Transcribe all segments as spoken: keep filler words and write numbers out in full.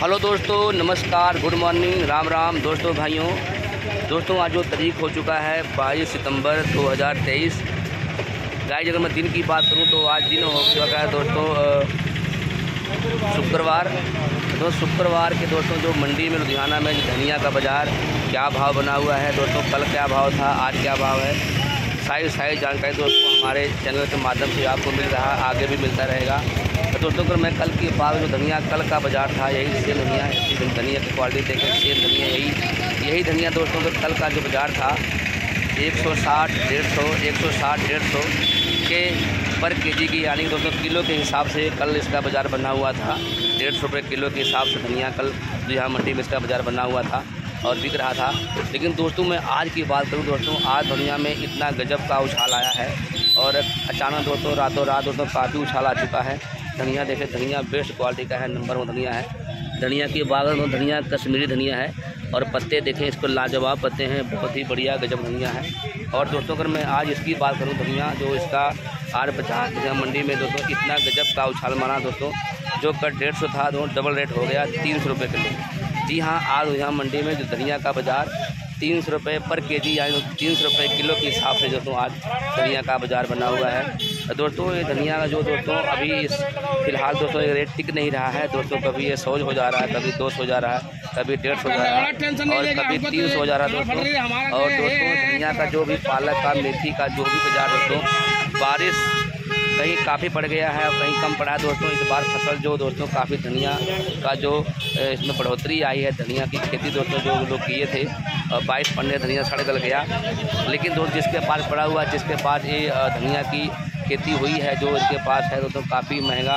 Hello दोस्तों, नमस्कार, good morning, Ram Ram दोस्तों, भाइयों। दोस्तों आज जो तारीख हो चुका है बाईस सितंबर दो हज़ार तेईस। गाइस अगर मैं दिन की बात करूं तो आज दिन हो चुका है दोस्तों शुक्रवार। तो शुक्रवार के दोस्तों जो मंडी में लुधियाना में धनिया का बाज़ार क्या भाव बना हुआ है दोस्तों, कल क्या भाव था, आज क्या भाव है, सारी सारी जानकारी दोस्तों हमारे चैनल के माध्यम से आपको मिल रहा है, आगे भी मिलता रहेगा। तो दोस्तों अगर मैं कल की बात जो धनिया कल का बाज़ार था, यही सेम धनिया है, धनिया की क्वालिटी देखें, सेम धनिया यही यही धनिया दोस्तों का कल का जो बाज़ार था एक सौ साठ डेढ़ सौ एक सौ साठ डेढ़ सौ के पर केजी की, यानी दोस्तों किलो के हिसाब से कल इसका बाज़ार बना हुआ था। डेढ़ सौ रुपये किलो के हिसाब से धनिया कल यहाँ मंडी में इसका बाज़ार बना हुआ था और बिक रहा था। लेकिन दोस्तों मैं आज की बात करूं दोस्तों, आज धनिया में इतना गजब का उछाल आया है और अचानक दोस्तों रातों रात दोस्तों काफ़ी उछाल आ चुका है। धनिया देखें, धनिया बेस्ट क्वालिटी का है, नंबर वन धनिया है। धनिया की बागल में धनिया कश्मीरी धनिया है और पत्ते देखें, इसको लाजवाब पत्ते हैं, बहुत ही बढ़िया गजब धनिया है। और दोस्तों अगर मैं आज इसकी बात करूं, धनिया जो इसका आज पचास धनिया मंडी में दोस्तों इतना गजब का उछाल मारा दोस्तों, जो कल डेढ़ सौ था दोस्तों डबल रेट हो गया तीन सौ रुपये किलो। जी हाँ, आज यहाँ मंडी में जो धनिया का बाज़ार तीन सौ रुपये पर केजी यानी तीन सौ रुपये किलो के हिसाब से दोस्तों आज धनिया का बाज़ार बना हुआ है। दोस्तों ये धनिया का जो दोस्तों अभी इस फिलहाल दोस्तों ये रेट टिक नहीं रहा है दोस्तों, कभी ये सौ हो जा रहा है, कभी दो सौ हो जा रहा है, कभी डेढ़ सौ हो जा रहा है और कभी तीन सौ हो जा रहा है दोस्तों। और दोस्तों धनिया का जो भी पालक का, मेथी का जो भी बाज़ार दोस्तों, बारिश कहीं काफ़ी पड़ गया है और कहीं कम पड़ा है दोस्तों। इस बार फसल जो दोस्तों काफ़ी धनिया का जो इसमें बढ़ोतरी आई है, धनिया की खेती दोस्तों जो लोग किए थे बाईस पन्ने धनिया सड़ गल गया। लेकिन दोस्त जिसके पास पड़ा हुआ, जिसके पास ये धनिया की खेती हुई है, जो इनके पास है दोस्तों, काफ़ी महंगा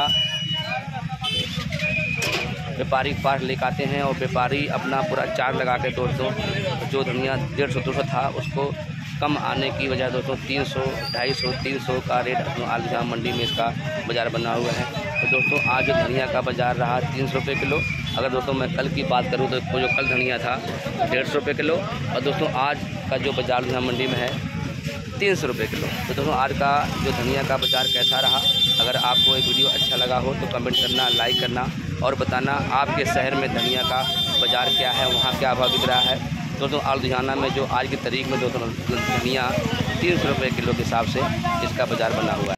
व्यापारी के पास लेकर आते हैं और व्यापारी अपना पूरा चार्ज लगा के दोस्तों जो धनिया डेढ़ सौ दो सौ था उसको कम आने की वजह दोस्तों तीन सौ ढाई सौ तीन सौ का रेट आज यहाँ मंडी में इसका बाज़ार बना हुआ है। तो दोस्तों आज जो धनिया का बाज़ार रहा तीन सौ रुपये किलो। अगर दोस्तों मैं कल की बात करूँ तो जो कल धनिया था डेढ़ सौ रुपये किलो और दोस्तों आज का जो बाज़ार यहाँ मंडी में है तीन सौ रुपये किलो। तो दोस्तों आज का जो धनिया का बाज़ार कैसा रहा, अगर आपको एक वीडियो अच्छा लगा हो तो कमेंट करना, लाइक करना और बताना आपके शहर में धनिया का बाज़ार क्या है, वहाँ क्या भाव बिक रहा है। दोस्तों लुधियाना में जो आज की तारीख में दोस्तों धनिया तीन सौ रुपये किलो के हिसाब से इसका बाज़ार बना हुआ है।